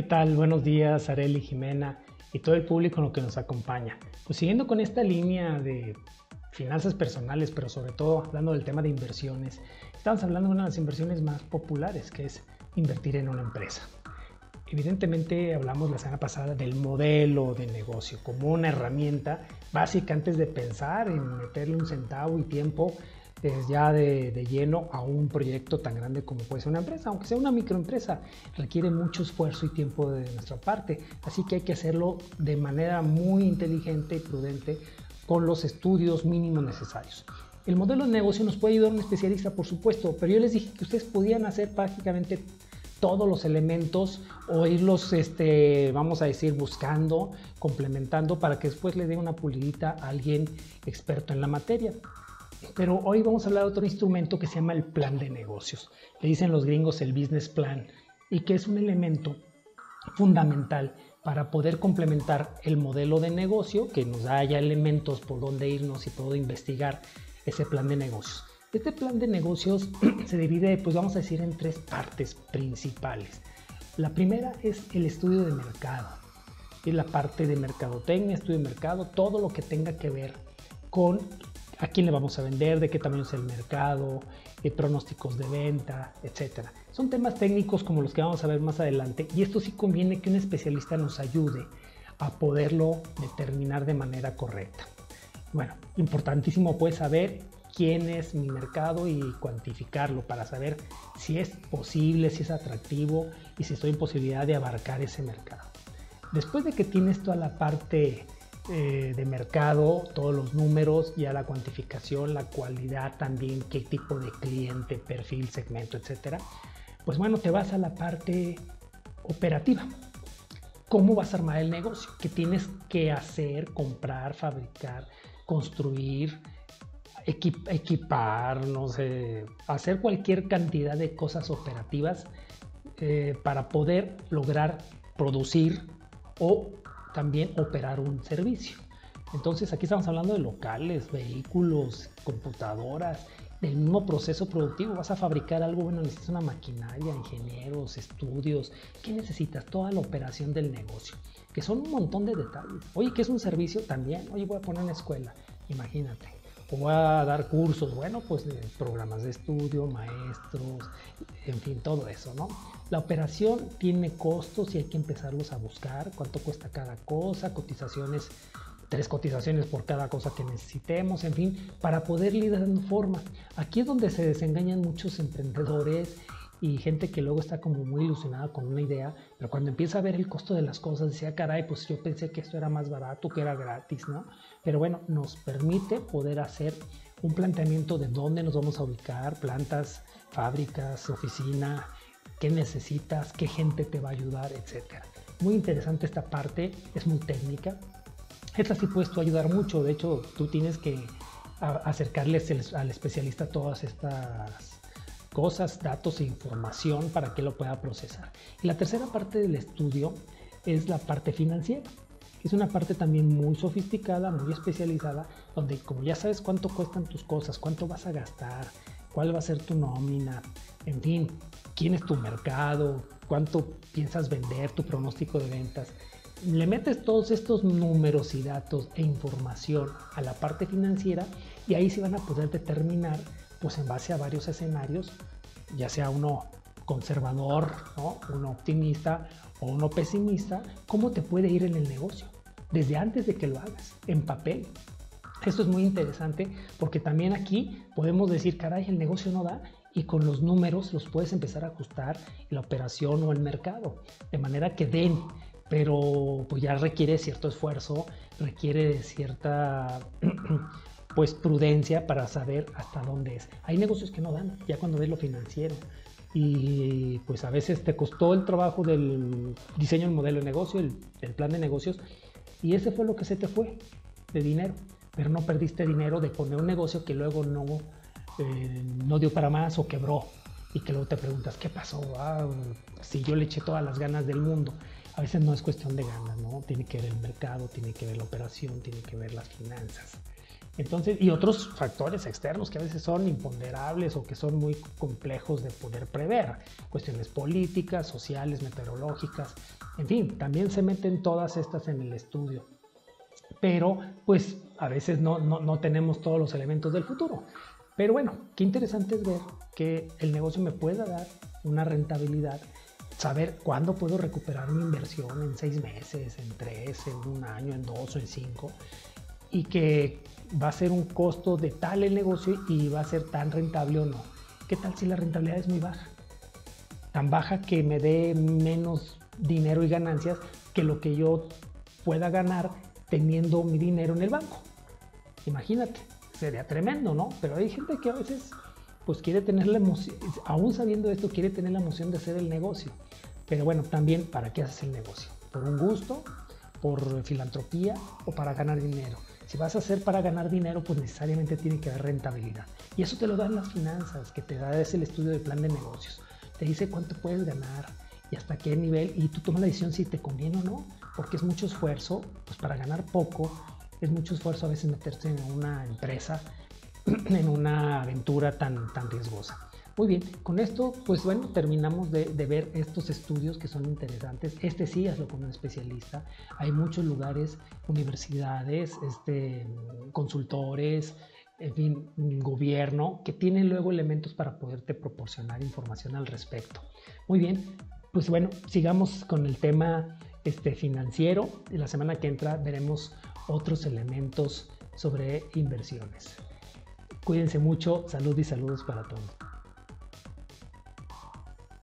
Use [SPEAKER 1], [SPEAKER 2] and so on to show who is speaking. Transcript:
[SPEAKER 1] ¿Qué tal? Buenos días, Areli, Jimena y todo el público en lo que nos acompaña. Pues siguiendo con esta línea de finanzas personales, pero sobre todo hablando del tema de inversiones, estamos hablando de una de las inversiones más populares, que es invertir en una empresa. Evidentemente hablamos la semana pasada del modelo de negocio como una herramienta básica antes de pensar en meterle un centavo y tiempo ya de lleno a un proyecto tan grande como puede ser una empresa. Aunque sea una microempresa, requiere mucho esfuerzo y tiempo de nuestra parte, así que hay que hacerlo de manera muy inteligente y prudente con los estudios mínimos necesarios. El modelo de negocio nos puede ayudar un especialista, por supuesto, pero yo les dije que ustedes podían hacer prácticamente todos los elementos o irlos, vamos a decir, buscando, complementando para que después le dé una pulidita a alguien experto en la materia. Pero hoy vamos a hablar de otro instrumento que se llama el plan de negocios. Le dicen los gringos el business plan, y que es un elemento fundamental para poder complementar el modelo de negocio, que nos da ya elementos por dónde irnos y por dónde investigar ese plan de negocios. Este plan de negocios se divide, pues vamos a decir, en tres partes principales. La primera es el estudio de mercado. Es la parte de mercadotecnia, estudio de mercado, todo lo que tenga que ver con a quién le vamos a vender, de qué tamaño es el mercado, pronósticos de venta, etc. Son temas técnicos como los que vamos a ver más adelante, y esto sí conviene que un especialista nos ayude a poderlo determinar de manera correcta. Bueno, importantísimo pues saber quién es mi mercado y cuantificarlo para saber si es posible, si es atractivo y si estoy en posibilidad de abarcar ese mercado. Después de que tienes toda la parte de mercado, todos los números, ya la cuantificación, la cualidad también, qué tipo de cliente, perfil, segmento, etcétera, pues bueno, te vas a la parte operativa. ¿Cómo vas a armar el negocio? ¿Qué tienes que hacer? Comprar, fabricar, construir, equipar, no sé, hacer cualquier cantidad de cosas operativas para poder lograr producir o también operar un servicio. Entonces aquí estamos hablando de locales, vehículos, computadoras, del mismo proceso productivo. Vas a fabricar algo, bueno, necesitas una maquinaria, ingenieros, estudios. ¿Qué necesitas? Toda la operación del negocio, que son un montón de detalles. Oye, ¿qué es un servicio? También, oye, voy a poner una escuela, imagínate. O voy a dar cursos, bueno, pues de programas de estudio, maestros, en fin, todo eso, ¿no? La operación tiene costos y hay que empezarlos a buscar, cuánto cuesta cada cosa, cotizaciones, 3 cotizaciones por cada cosa que necesitemos, en fin, para poder ir dando forma. Aquí es donde se desengañan muchos emprendedores y gente que luego está como muy ilusionada con una idea, pero cuando empieza a ver el costo de las cosas, decía, caray, pues yo pensé que esto era más barato, que era gratis, ¿no? Pero bueno, nos permite poder hacer un planteamiento de dónde nos vamos a ubicar, plantas, fábricas, oficina, qué necesitas, qué gente te va a ayudar, etcétera. Muy interesante esta parte, es muy técnica. Esta sí puedes tú ayudar mucho, de hecho, tú tienes que acercarles al especialista todas estas cosas, datos e información para que lo pueda procesar. Y la tercera parte del estudio es la parte financiera. Es una parte también muy sofisticada, muy especializada, donde como ya sabes cuánto cuestan tus cosas, cuánto vas a gastar, cuál va a ser tu nómina, en fin, quién es tu mercado, cuánto piensas vender, tu pronóstico de ventas. Le metes todos estos números y datos e información a la parte financiera y ahí se van a poder determinar, pues en base a varios escenarios, ya sea uno conservador, ¿no? Uno optimista o uno pesimista, cómo te puede ir en el negocio desde antes de que lo hagas, en papel. Esto es muy interesante porque también aquí podemos decir, caray, el negocio no da, y con los números los puedes empezar a ajustar en la operación o el mercado, de manera que den, pero pues ya requiere cierto esfuerzo, requiere cierta pues prudencia para saber hasta dónde es. Hay negocios que no dan, ya cuando ves lo financiero, y pues a veces te costó el trabajo del diseño del modelo de negocio, el plan de negocios, y ese fue lo que se te fue de dinero, pero no perdiste dinero de poner un negocio que luego no dio para más o quebró, y que luego te preguntas, ¿qué pasó? Si yo le eché todas las ganas del mundo. A veces no es cuestión de ganas, ¿no? Tiene que ver el mercado, tiene que ver la operación, tiene que ver las finanzas. Entonces, y otros factores externos que a veces son imponderables o que son muy complejos de poder prever. Cuestiones políticas, sociales, meteorológicas, en fin, también se meten todas estas en el estudio. Pero pues a veces no tenemos todos los elementos del futuro. Pero bueno, qué interesante es ver que el negocio me pueda dar una rentabilidad, saber cuándo puedo recuperar mi inversión en 6 meses, en 3, en 1 año, en 2 o en 5, y que va a ser un costo de tal el negocio y va a ser tan rentable o no. ¿Qué tal si la rentabilidad es muy baja? Tan baja que me dé menos dinero y ganancias que lo que yo pueda ganar teniendo mi dinero en el banco. Imagínate, sería tremendo, ¿no? Pero hay gente que a veces pues quiere tener la emoción, aún sabiendo esto, quiere tener la emoción de hacer el negocio. Pero bueno, también, ¿para qué haces el negocio? ¿Por un gusto? ¿Por filantropía? ¿O para ganar dinero? Si vas a hacer para ganar dinero, pues necesariamente tiene que haber rentabilidad. Y eso te lo dan las finanzas, que te da es el estudio del plan de negocios. Te dice cuánto puedes ganar y hasta qué nivel, y tú tomas la decisión si te conviene o no, porque es mucho esfuerzo, pues para ganar poco, es mucho esfuerzo a veces meterse en una empresa, en una aventura tan riesgosa. Muy bien, con esto, pues bueno, terminamos de ver estos estudios que son interesantes. Este sí, hazlo con un especialista. Hay muchos lugares, universidades, consultores, en fin, gobierno, que tienen luego elementos para poderte proporcionar información al respecto. Muy bien, pues bueno, sigamos con el tema financiero. Y la semana que entra veremos otros elementos sobre inversiones. Cuídense mucho, salud y saludos para todos.